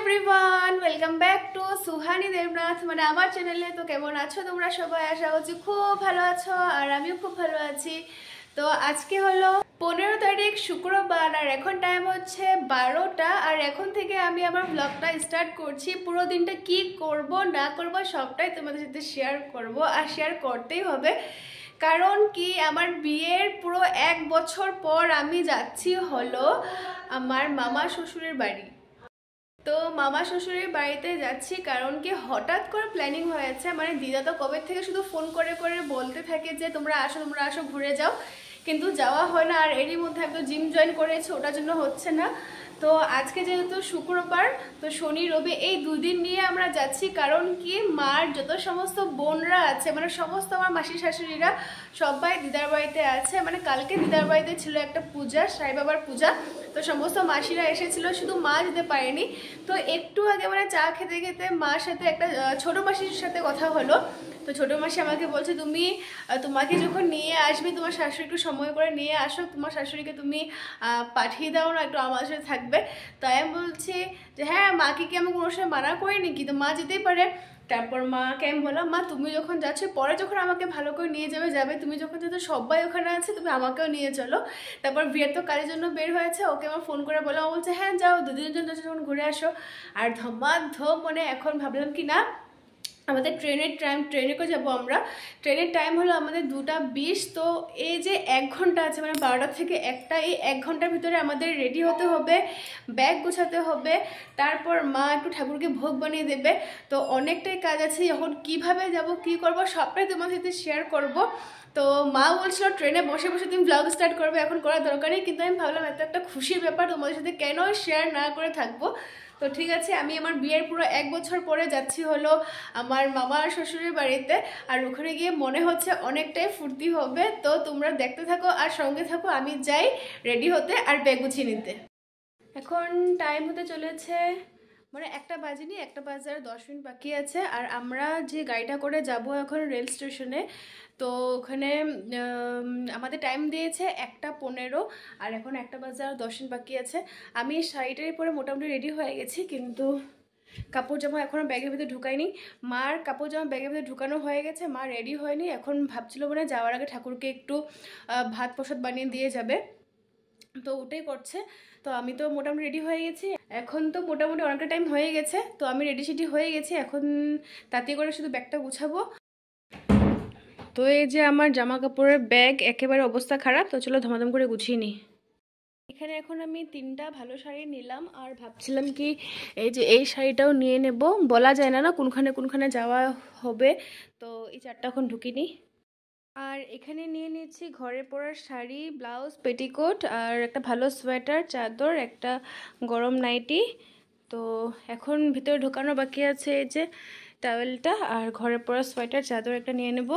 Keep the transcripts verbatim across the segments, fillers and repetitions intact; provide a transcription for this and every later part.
Everyone, welcome back to Suhani Debnath মানে আমার চ্যানেলে। তো কেমন আছো তোমরা সবাই? আশা করছি খুব ভালো আছো, আর আমিও খুব ভালো আছি। তো আজকে হলো পনেরো তারিখ শুক্রবার, আর এখন টাইম হচ্ছে বারোটা। আর এখন থেকে আমি আমার ব্লগটা স্টার্ট করছি। পুরো দিনটা কি করব না করব সবটাই তোমাদের সাথে শেয়ার করব, আর শেয়ার করতেই হবে। কারণ কি, আমার বিয়ের পুরো এক বছর পর আমি যাচ্ছি হলো আমার মামা শ্বশুরের বাড়ি। তো মামা শ্বশুরের বাড়িতে যাচ্ছি কারণ কি হঠাৎ করে প্ল্যানিং হয়েছে। মানে দিদা তো কবে থেকে শুধু ফোন করে করে বলতে থাকে যে তোমরা আসো তোমরা আসো ঘুরে যাও, কিন্তু যাওয়া হয় না। আর এরই মধ্যে আমি তো জিম জয়েন করেছি, ওটার জন্য হচ্ছে না। তো আজকে যেহেতু শুক্রবার, তো শনি রবি এই দুদিন নিয়ে আমরা যাচ্ছি। কারণ কি, মার যত সমস্ত বোনরা আছে, মানে সমস্ত আমার মাসি শাশুড়িরা সবাই দিদার বাড়িতে আছে। মানে কালকে দিদার বাড়িতে ছিল একটা পূজা, সাই বাবার পূজা। তো সমস্ত মাসিরা এসেছিল, শুধু মা যেতে পারেনি। তো একটু আগে মানে চা খেতে খেতে মার সাথে একটা ছোটো মাসির সাথে কথা হলো। তো ছোটো মাসি আমাকে বলছে, তুমি তোমাকে যখন নিয়ে আসবে তোমার শাশুড়িকে সময় করে নিয়ে আসো, তোমার শাশুড়িকে তুমি পাঠিয়ে দাও না, একটু আমার সাথে থাকবে। তাই আমি বলছি যে হ্যাঁ, মাকে কি আমি কোনো সময় মানা করিনি, কিন্তু মা যেতেই পারে। তারপর মাকে আমি বললাম, মা তুমি যখন যাচ্ছ, পরে যখন আমাকে ভালো করে নিয়ে যাবে যাবে, তুমি যখন যেহেতু সবাই ওখানে আছে তুমি আমাকেও নিয়ে চলো। তারপর বিয়ের তো কাজের জন্য বের হয়েছে, ওকে আমার ফোন করে বললাম, ও বলছে হ্যাঁ যাও, দুদিনের জন্য যখন ঘুরে আসো। আর ধমাধম মানে এখন ভাবলাম কি না, আমাদের ট্রেনের টাইম, ট্রেনে করে যাবো আমরা। ট্রেনের টাইম হলো আমাদের দুটা বিশ। তো এই যে এক ঘন্টা আছে, মানে বারোটা থেকে একটা, এই এক ঘন্টার ভিতরে আমাদের রেডি হতে হবে, ব্যাগ গোছাতে হবে, তারপর মা একটু ঠাকুরকে ভোগ বানিয়ে দেবে। তো অনেকটাই কাজ আছে। এখন কিভাবে যাব কি করব সবটাই তোমার সাথে শেয়ার করব। তো মা বলছিল ট্রেনে বসে বসে তুমি ব্লগ স্টার্ট করবে, এখন করার দরকার নেই, কিন্তু আমি ভাবলাম এত একটা খুশির ব্যাপার, তোমাদের সাথে কেন শেয়ার না করে থাকবো। তো ঠিক আছে, আমি আমার বিয়ের পুরো এক বছর পরে যাচ্ছি হলো আমার মামা শ্বশুরের বাড়িতে। আর ওখানে গিয়ে মনে হচ্ছে অনেকটাই ফুর্তি হবে। তো তোমরা দেখতে থাকো আর সঙ্গে থাকো, আমি যাই রেডি হতে আর ব্যাগ গুছিয়ে নিতে। এখন টাইম হতে চলেছে মানে একটা বাজেনি, একটা বাজার দশ মিনিট বাকি আছে। আর আমরা যে গাড়িটা করে যাব এখন রেল স্টেশনে, তো ওখানে আমাদের টাইম দিয়েছে একটা পনেরো, আর এখন একটা বাজার দশ মিনিট বাকি আছে। আমি শাড়িটারি পরে মোটামুটি রেডি হয়ে গেছি, কিন্তু কাপড় জামা এখনও ব্যাগের ভিতরে ঢুকাইনি। মার কাপড় জামা ব্যাগের ভিতরে ঢুকানো হয়ে গেছে, মা রেডি হয়নি। এখন ভাবছিল মানে যাওয়ার আগে ঠাকুরকে একটু ভাত প্রসাদ বানিয়ে দিয়ে যাবে, তো ওটাই করছে। তো আমি তো মোটামুটি রেডি হয়ে গেছি, এখন তো মোটামুটি অনেকটা টাইম হয়ে গেছে। তো আমি রেডি সেডি হয়ে গেছি, এখন তাতে করে শুধু ব্যাগটা গুছাবো। তো এই যে আমার জামা কাপড়ের ব্যাগ একেবারে অবস্থা খারাপ, তো চলো ধমাধম করে গুছিয়ে নিই। এখানে এখন আমি তিনটা ভালো শাড়ি নিলাম, আর ভাবছিলাম কি এই যে এই শাড়িটাও নিয়ে নেব। বলা যায় না না কোনখানে কোনখানে যাওয়া হবে, তো এই চারটা এখন ঢুকিনি। আর এখানে নিয়ে নিচ্ছি ঘরে পরার শাড়ি, ব্লাউজ, পেটিকোট, আর একটা ভালো সোয়েটার, চাদর, একটা গরম নাইটি। তো এখন ভিতরে ঢোকানো বাকি আছে এই যে টাওয়েলটা, আর ঘরে পরার সোয়েটার, চাদর একটা নিয়ে নেব।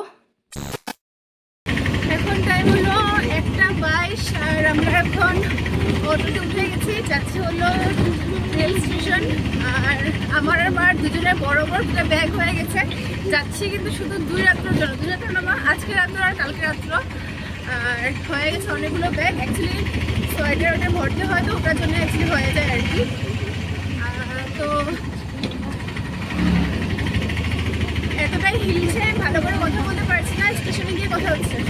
এখন টাইম হলো একটা বাইশ, আর আমরা এখন অটোতে উঠে গেছি, যাচ্ছি হলো রেল স্টেশন। আর আমার আর মার দুজনের বড় বড় দুটো ব্যাগ হয়ে গেছে, যাচ্ছি কিন্তু শুধু দুই রাত্রের জন্য, দুই রাত্র না মা, আজকে রাত্র আর কালকে রাত্র। আর হয়ে গেছে অনেকগুলো ব্যাগ, অ্যাকচুয়ালি সোয়েটার ওটা ভরতে হয়, তো ওটার জন্য অ্যাকচুয়ালি হয়ে যায় আর কি। তো এতটাই হিলছে ভালো করে কথা বলতে পারছি না, স্টেশনে গিয়ে কথা হচ্ছে।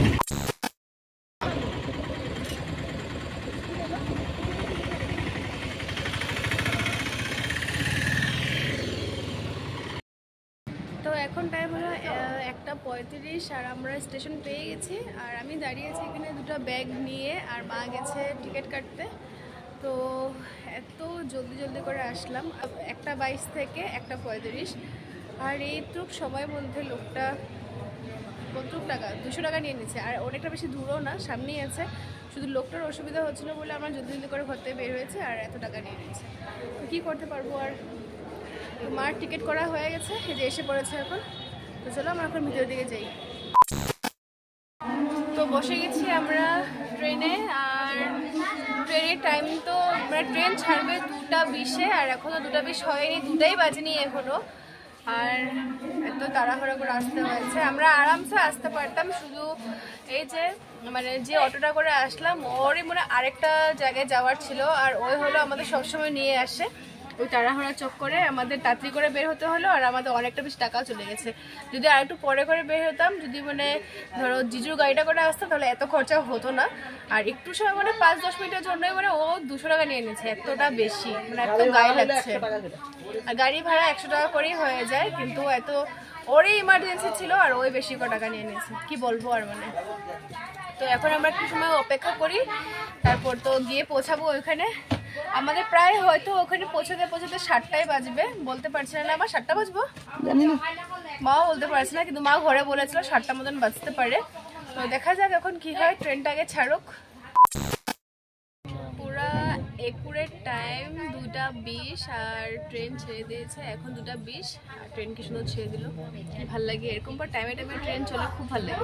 তো এখন টাইম হলো একটা পঁয়ত্রিশ, আর আমরা স্টেশন পেয়ে গেছি। আর আমি দাঁড়িয়েছি এখানে দুটো ব্যাগ নিয়ে, আর মা গেছে টিকিট কাটতে। তো এত জলদি জলদি করে আসলাম, একটা বাইশ থেকে একটা পঁয়ত্রিশ। আর এইটুক সময়ের মধ্যে লোকটা কত টাকা, দুশো টাকা নিয়ে নিচ্ছে। আর অনেকটা বেশি দূরও না, সামনেই আছে। শুধু লোকটার অসুবিধা হচ্ছিলো বলে আমরা জলদি জলদি করে ঘর থেকে বের হয়েছে, আর এত টাকা নিয়ে নিচ্ছে। তো কী করতে পারবো আর। তো মার টিকিট করা হয়ে গেছে, এই যে এসে পড়েছে এখন। তো চলো আমরা এখন ভিতরের দিকে যাই। তো বসে গেছি আমরা ট্রেনে, আর ট্রেনের টাইম তো মানে ট্রেন ছাড়বে দুটা বিশে, আর এখনও দুটা বিশ হয়নি, দুটাই বাজেনি এখনও। আর এত তাড়াহুড়ো করে আসতে হয়েছে, আমরা আরামসে আসতে পারতাম, শুধু এই যে মানে যে অটোটা করে আসলাম ওরই মানে আরেকটা জায়গায় যাওয়ার ছিল, আর ওই হলো আমাদের সবসময় নিয়ে আসে। ওই তাড়াহুড়া চক্করে আমাদের তাড়াতাড়ি করে বের হতে হলো, আর আমাদের অনেকটা বেশি টাকা চলে গেছে। যদি আর একটু পরে করে বের হতাম, যদি মানে ধরো জিজুর গাড়িটা করে আসতাম, তাহলে এত খরচা হতো না। আর একটু সময় মানে পাঁচ দশ মিনিটের জন্যই মানে ও দুশো টাকা নিয়ে নিয়েছে, এতটা বেশি মানে এত গায়ে লাগছে। আর গাড়ি ভাড়া একশো টাকা করেই হয়ে যায়, কিন্তু এত ওরই ইমার্জেন্সি ছিল আর ওই বেশি করে টাকা নিয়ে নিয়েছে, কি বলবো আর মানে। তো এখন আমরা একটু সময় অপেক্ষা করি, তারপর তো গিয়ে পৌঁছাবো ওইখানে। আমাদের প্রায় হয়তো ওখানে পৌঁছাতে পৌঁছাতে সাতটায় বাজবে, বলতে পারছি না। আবার সাতটা বাজবো মাও বলতে পারছে না, কিন্তু মা ঘরে বলেছিল সাতটা মতন বাজতে পারে। তো দেখা যাক এখন কি হয়, ট্রেনটা আগে ছাড়ুক। পুরা একুরেট টাইম দুটা বিশ, আর ট্রেন ছেড়ে দিয়েছে এখন দুটা বিশ। আর ট্রেন কি সুন্দর ছেড়ে দিল, ভাল লাগে এরকম পর টাইমে টাইমে ট্রেন চলে, খুব ভাল লাগে।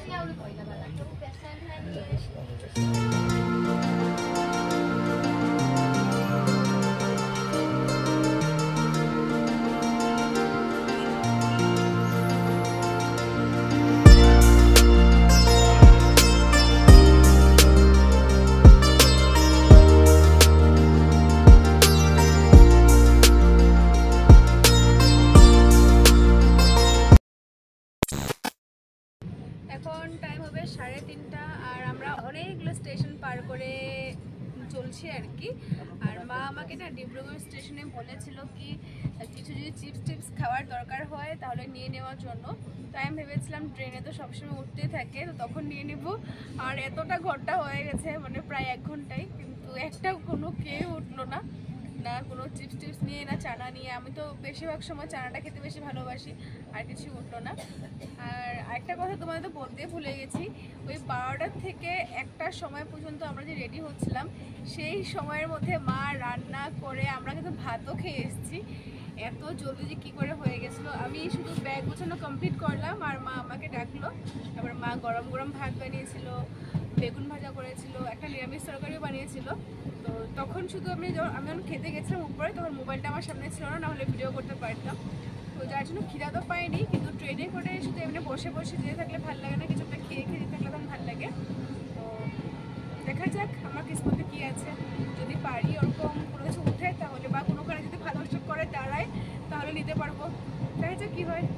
এখন টাইম হবে সাড়ে তিনটা, আর আমরা অনেকগুলো স্টেশন পার করে চলছি আর কি। আর মা আমাকে না ডিব্রুগড় স্টেশনে বলেছিল কি কিছু যদি চিপস টিপস খাওয়ার দরকার হয় তাহলে নিয়ে নেওয়ার জন্য। তো আমি ভেবেছিলাম ট্রেনে তো সবসময় উঠতে থাকে, তো তখন নিয়ে নেব। আর এতটা ঘন্টা হয়ে গেছে, মানে প্রায় এক ঘন্টায়, কিন্তু একটা কোনো কেউ উঠলো না, না কোনো চিপস টিপস নিয়ে, না চানা নিয়ে। আমি তো বেশিরভাগ সময় চানাটা খেতে বেশি ভালোবাসি, আর কিছু উঠলো না। আর আরেকটা কথা তোমাদের তো বলতে ভুলে গেছি, ওই বারোটার থেকে একটার সময় পর্যন্ত আমরা যে রেডি হচ্ছিলাম, সেই সময়ের মধ্যে মা রান্না করে আমরা কিন্তু ভাতও খেয়ে এসেছি। এত জলদি যে কী করে হয়ে গেছিলো। আমি শুধু ব্যাগ গোছানো কমপ্লিট করলাম আর মা আমাকে ডাকলো। তারপর মা গরম গরম ভাত বানিয়েছিল, বেগুন ভাজা করেছিল, একটা নিরামিষ তরকারিও বানিয়েছিল। তো তখন শুধু আমি আমি যখন খেতে গেছিলাম উপরে, তখন মোবাইলটা আমার সামনে ছিল না, নাহলে ভিডিও করতে পারতাম। তো যার জন্য খিদা তো পাইনি, কিন্তু ট্রেনে করে শুধু এমনি বসে বসে যেতে থাকলে ভালো লাগে না, কিছু একটা খেয়ে খেয়ে যেতে থাকলে তখন ভালো লাগে। তো দেখা যাক আমার কিসমতে কী আছে, যদি পারি ওরকম কোনো কিছু উঠে তাহলে, বা কোনো কারণে যদি ভালো কিছু করে দাঁড়ায় তাহলে নিতে পারবো। দেখা যাক কী হয়।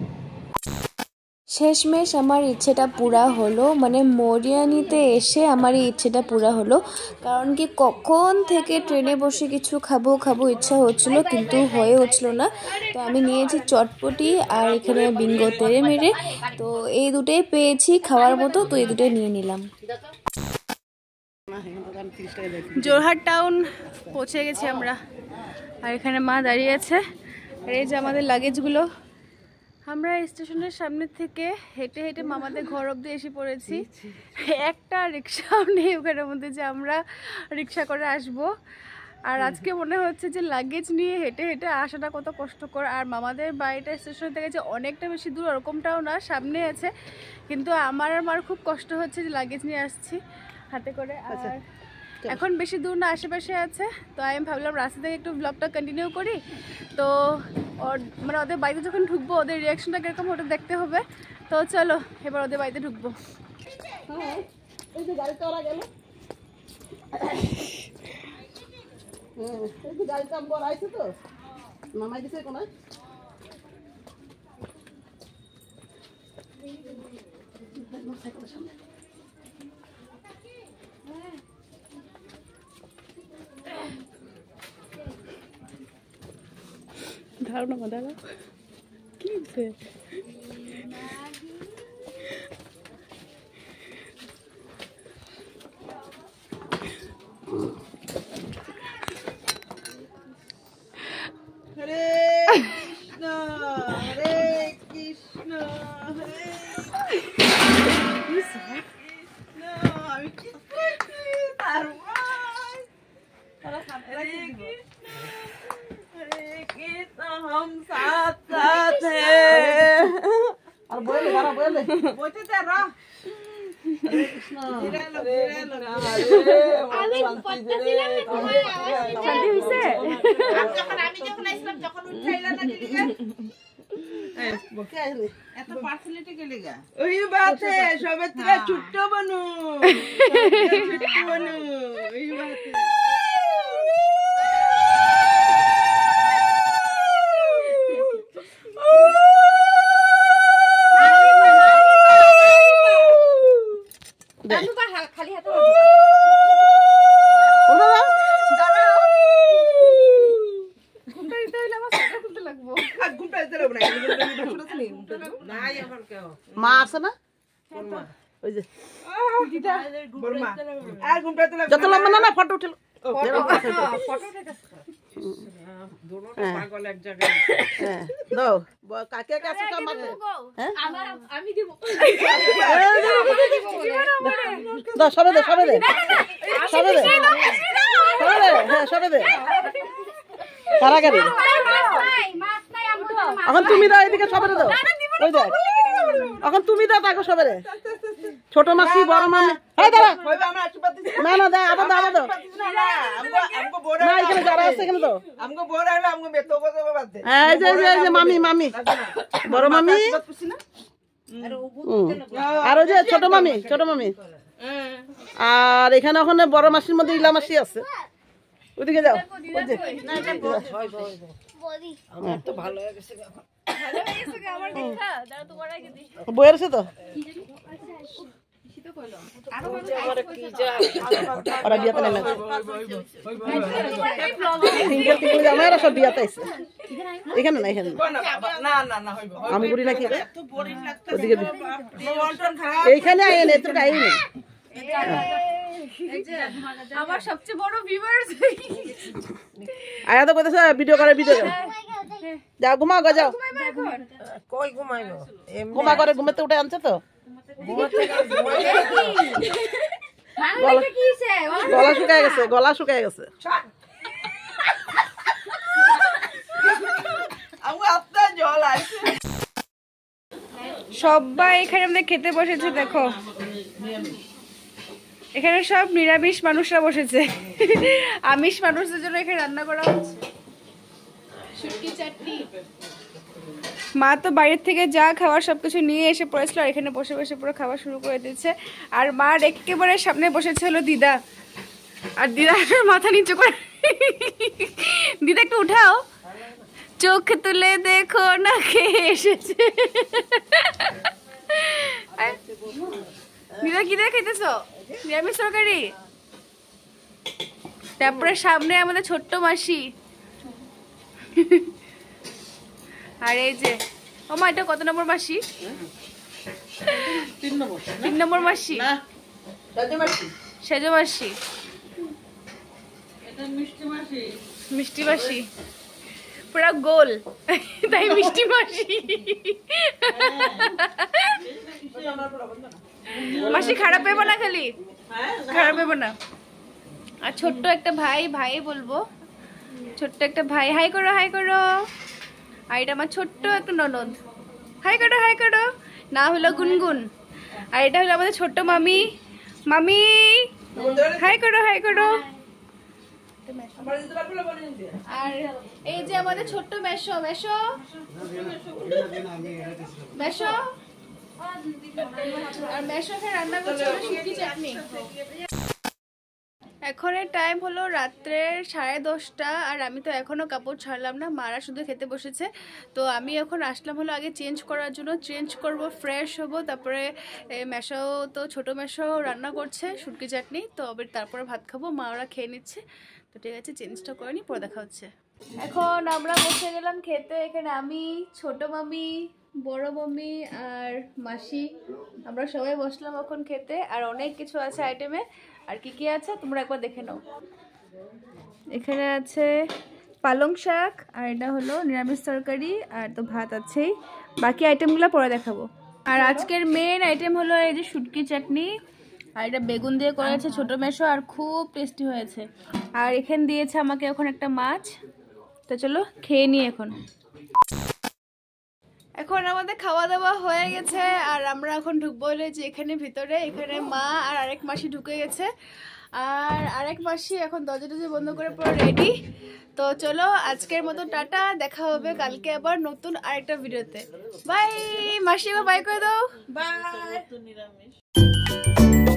শেষমেশ আমার ইচ্ছেটা পুরা হলো, মানে মরিয়ানিতে এসে আমার এই ইচ্ছেটা পুরা হলো। কারণ কি কখন থেকে ট্রেনে বসে কিছু খাবো খাবো ইচ্ছা হচ্ছিল, কিন্তু হয়ে হচ্ছিল না। তো আমি নিয়েছি চটপটি আর এখানে বিঙ্গো তেড়ে মেরে, তো এই দুটোই পেয়েছি খাওয়ার মতো, তো এই দুটোই নিয়ে নিলাম। জোরহাট টাউন পৌঁছে গেছি আমরা, আর এখানে মা দাঁড়িয়ে আছে। আর এই যে আমাদের লাগেজগুলো, আমরা স্টেশনের সামনে থেকে হেঁটে হেঁটে মামাদের ঘর অবধি এসে পড়েছি। একটা রিক্সাও নেই ওখানের মধ্যে যে আমরা রিক্সা করে আসব। আর আজকে মনে হচ্ছে যে লাগেজ নিয়ে হেঁটে হেঁটে আসাটা কত কষ্টকর। আর মামাদের বাড়িটা স্টেশন থেকে যে অনেকটা বেশি দূর ওরকমটাও না, সামনে আছে, কিন্তু আমার আর মার খুব কষ্ট হচ্ছে যে লাগেজ নিয়ে আসছি হাতে করে। আর এখন বেশি দূর না, আশেপাশে আছে। তো আমি ভাবলাম রাস্তা থেকে একটু ব্লগটা কন্টিনিউ করি। তো ওর মানে ওদের বাড়িতে যখন ঢুকবো ওদের রিয়াকশনটা কীরকম ওটা দেখতে হবে। তো চলো এবার ওদের বাড়িতে ঢুকবো। ধারণা মা দাঁড়া কি হচ্ছে হরে কৃষ্ণ হরে কৃষ্ণ হরে কৃষ্ণ আমি কি করছি তার হরে কৃষ্ণ হরে কৃষ্ণ हम साथ साथ हैं और बोले गाना बोले बोलते थे रा हरे कृष्ण हरे हरे আমি পড়তেছিলাম না তোমার আওয়াজ শান্তি হইছে যখন আমি যখন আসলাম তখন উঠাইলা না দিলিগা এত পার্সেলিটি কে লেগা ওই बात है সবে থেকে ছোট বানু ছোট বানু ওই बात है মা আছে না ওই যে যত লম্বা না না ফটো উঠল কাকে কাছে সবে দে সবে দে সবে দে হ্যাঁ সবে দে কারাগারি এখন তুমি দাও এদিকে সবে দাও ওই দেখ এখন তুমি দাও তাকে সবে রে ছোট মাসি বড় মামি এই দাঁড়া না না দাও আবার দাও আবার দাও না এখানে যারা আছে এখানে দাও এই যে এই যে মামি মামি বড় মামি আর ওই যে ছোট মামি ছোট মামি আর এখানে ওখানে বড় মাসির মধ্যে ইলা মাসি আছে ওদিকে যাও ওই যে বইয়ের আছে তো ওরা বিয়াতে নেমে আমার সব বিয়াতে আছে এখানে না এখানে আমগুড়ি নাকি ওদিকে এইখানে আইন এত আইন আমার সবচেয়ে বড় ভিউয়ার্স আয়া তো কইতেছে ভিডিও করে ভিডিও যাও ঘুমাও গো যাও কই ঘুমাইবো ঘুমা করে ঘুমাতে উঠে আনছে তো গলা শুকায় গেছে গলা শুকায় গেছে সবাই এখানে আমাদের খেতে বসেছে দেখো এখানে সব নিরামিষ মানুষরা বসেছে আমিষ মানুষদের জন্য এখানে রান্না করা হচ্ছে শুটকি চাটনি মা তো বাইরের থেকে যা খাওয়ার সবকিছু নিয়ে এসে পড়েছিল আর এখানে বসে বসে পুরো খাওয়া শুরু করে দিচ্ছে আর মার একেবারে সামনে বসেছে হলো দিদা আর দিদা মাথা নিচু করে দিদা একটু উঠাও চোখ তুলে দেখো না কে এসেছে দিদা কি দিয়ে খাইতেছো নিরামিষ তরকারি তারপরে সামনে আমাদের ছোট্ট মাসি আর এই যে ও মা এটা কত নম্বর মাসি তিন নম্বর তিন নম্বর মাসি না সেজো মাসি সেজো মাসি এটা মিষ্টি মাসি মিষ্টি মাসি পুরা গোল তাই মিষ্টি মাসি মাসি খারাপ পেবো না খালি খারাপ পেবো না আর ছোট্ট একটা ভাই ভাই বলবো ছোট্ট একটা ভাই হাই করো হাই করো আর এটা আমার ছোট্ট একটা ননদ হাই করো হাই করো না হলো গুনগুন আর এটা হলো আমাদের ছোট্ট মামি মামি হাই করো হাই করো আর এই যে আমাদের ছোট্ট মেশো মেশো মেশো আর মেশো এখানে রান্না করছে শুটকি চাটনি এখনের টাইম হলো রাত্রের সাড়ে দশটা আর আমি তো এখনও কাপড় ছাড়লাম না মারা শুধু খেতে বসেছে তো আমি এখন আসলাম হলো আগে চেঞ্জ করার জন্য চেঞ্জ করব ফ্রেশ হব তারপরে মেশাও তো ছোটো মেশাও রান্না করছে শুটকি চাটনি তো আবার তারপরে ভাত খাবো মা ওরা খেয়ে নিচ্ছে তো ঠিক আছে চেঞ্জটা করে নি পরে দেখা হচ্ছে এখন আমরা বসে গেলাম খেতে এখানে আমি ছোট মামি বড় মামি আর মাসি আমরা সবাই বসলাম এখন খেতে আর অনেক কিছু আছে আইটেমে আর কি কি আছে তোমরা একবার দেখে নাও এখানে আছে পালং শাক আর এটা হলো নিরামিষ তরকারি আর তো ভাত আছেই বাকি আইটেমগুলো পরে দেখাবো আর আজকের মেন আইটেম হলো এই যে শুটকি চাটনি আর এটা বেগুন দিয়ে করা আছে ছোটো মেশো আর খুব টেস্টি হয়েছে আর এখানে দিয়েছে আমাকে এখন একটা মাছ তো চলো খেয়ে নিই এখন এখন আমাদের খাওয়া দাওয়া হয়ে গেছে আর আমরা এখন ঢুকবো হলে যে এখানে ভিতরে এখানে মা আর আরেক মাসি ঢুকে গেছে আর আরেক মাসি এখন দরজা টরজা বন্ধ করে পুরো রেডি তো চলো আজকের মতো টাটা দেখা হবে কালকে আবার নতুন আরেকটা ভিডিওতে বাই মাসি বাই করে দাও বাই।